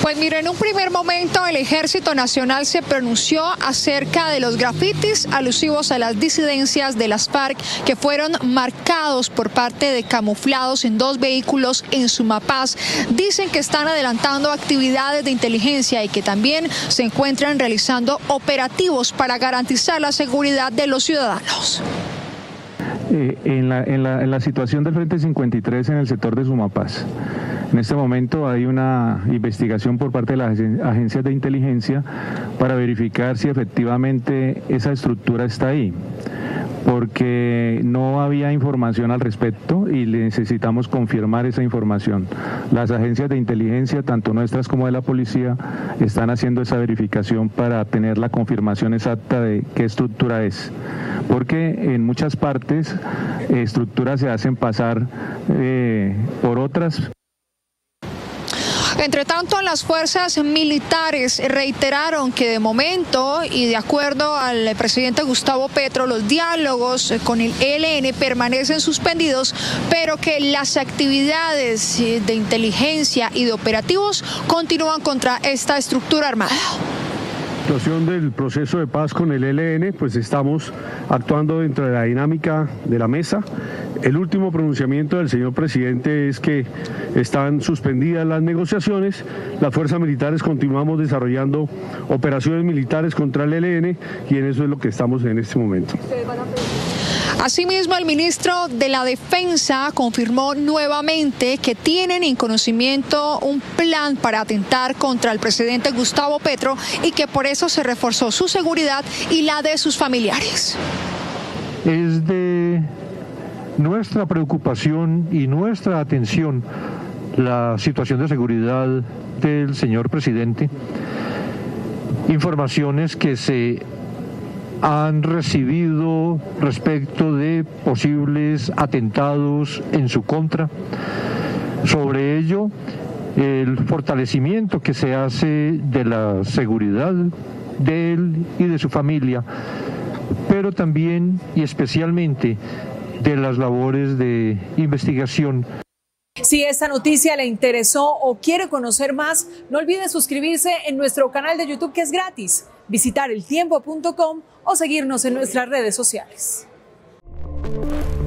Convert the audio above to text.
Pues mire, en un primer momento el Ejército Nacional se pronunció acerca de los grafitis alusivos a las disidencias de las FARC que fueron marcados por parte de camuflados en 2 vehículos en Sumapaz. Dicen que están adelantando actividades de inteligencia y que también se encuentran realizando operativos para garantizar la seguridad de los ciudadanos. En la situación del Frente 53 en el sector de Sumapaz. En este momento hay una investigación por parte de las agencias de inteligencia para verificar si efectivamente esa estructura está ahí, porque no había información al respecto y necesitamos confirmar esa información. Las agencias de inteligencia, tanto nuestras como de la policía, están haciendo esa verificación para tener la confirmación exacta de qué estructura es, porque en muchas partes estructuras se hacen pasar por otras. Entre tanto, las fuerzas militares reiteraron que de momento y de acuerdo al presidente Gustavo Petro, los diálogos con el ELN permanecen suspendidos, pero que las actividades de inteligencia y de operativos continúan contra esta estructura armada. La situación del proceso de paz con el ELN, pues estamos actuando dentro de la dinámica de la mesa. El último pronunciamiento del señor presidente es que están suspendidas las negociaciones. Las fuerzas militares continuamos desarrollando operaciones militares contra el ELN y en eso es lo que estamos en este momento. Asimismo, el ministro de la Defensa confirmó nuevamente que tienen en conocimiento un plan para atentar contra el presidente Gustavo Petro y que por eso se reforzó su seguridad y la de sus familiares. Es de nuestra preocupación y nuestra atención la situación de seguridad del señor presidente. Informaciones que se han recibido respecto de posibles atentados en su contra. Sobre ello, el fortalecimiento que se hace de la seguridad de él y de su familia, pero también y especialmente de las labores de investigación. Si esta noticia le interesó o quiere conocer más, no olvide suscribirse en nuestro canal de YouTube, que es gratis, visitar eltiempo.com o seguirnos en nuestras redes sociales.